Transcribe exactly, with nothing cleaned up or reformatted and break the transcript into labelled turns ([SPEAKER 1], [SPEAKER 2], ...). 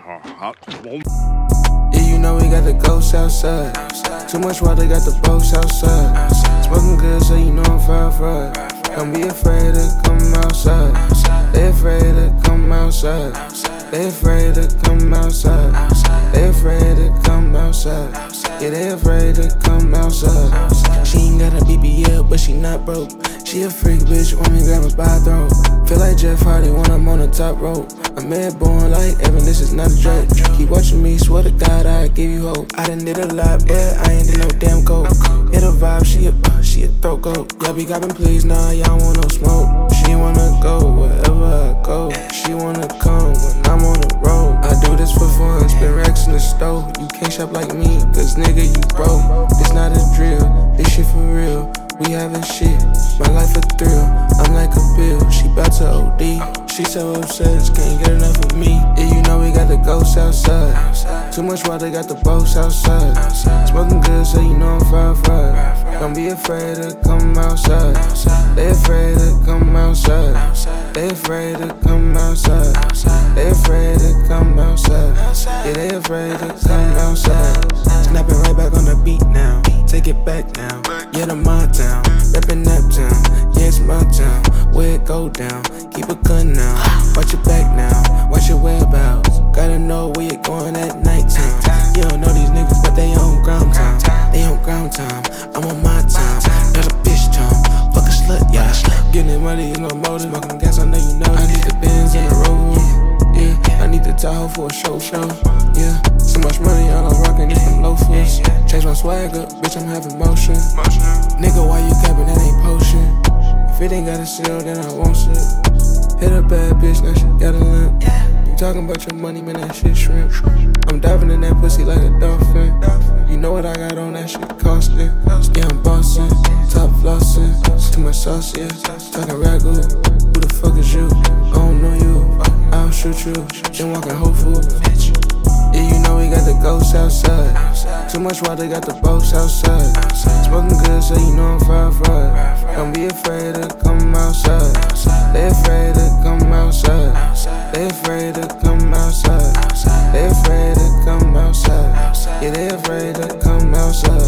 [SPEAKER 1] Yeah, you know we got the ghosts outside. Too much water, got the boats outside. Smoking good, so you know I'm far fried. Don't be afraid to come outside. They afraid to come outside. They afraid to come outside. They afraid to come outside. Yeah, they afraid to come outside. She ain't got a B B L, but she not broke. She a freak bitch, want me to grab her by the throat. Feel like Jeff Hardy when I'm on the top rope. A man born like Evan, this is not a joke. Keep watching me, swear to God I give you hope. I done did a lot, but I ain't did no damn coke. Hit a vibe, she a, uh, she a throat goat. Y'all be gopping please, nah, y'all want no smoke. She wanna go wherever I go. She wanna come when I'm on the road. I do this for fun, spin racks in the stove. You can't shop like me, cause nigga you broke. This not a drill, this shit for real. We having shit, my life a thrill. I'm like a pill, she bout to O D. She so obsessed, can't get enough of me. Yeah, you know we got the ghosts outside. Too much water, got the boats outside. Smoking good, so you know I'm far fried. Don't be afraid to come outside. They afraid to come outside. They afraid to come outside. They afraid to come outside. Yeah, they afraid to come outside. Snapping right back on the beat now. Take it back now. Yeah, to my town, reppin' that town. Yeah, it's my town. Where it go down? Keep a gun now. Watch your back now. Watch your whereabouts. Gotta know where you're going at nighttime. You don't know these niggas, but they on ground time. They on ground time. I'm on my time. Not a bitch time. Fuck a slut, yeah. Getting money is no motive. Smoking gas, I know you know. I need the Benz and the Rover. Yeah, I need the Tahoe for a show show. Yeah, so much money, all I'm rockin' is some loafers. Change my swag up, bitch, I'm having motion. Nigga, why you capping? That ain't potion. If it ain't got a seal, then I won't sit. Hit a bad bitch, now she got a limp. You talking about your money, man, that shit shrimp. I'm diving in that pussy like a dolphin. You know what I got on, that shit costin'. Yeah, I'm bossin', top flossin'. Too much sauce, yeah, talking ragu. Who the fuck is you? I don't know you. I'll shoot you, then walking Whole Foods. Yeah, you know we got the ghosts outside. Too much water, got the boats outside. Smoking good, so you know I'm far fried. Don't be afraid to come outside. They afraid to come outside. They afraid to come outside. They afraid to come outside. Yeah, they afraid to come outside.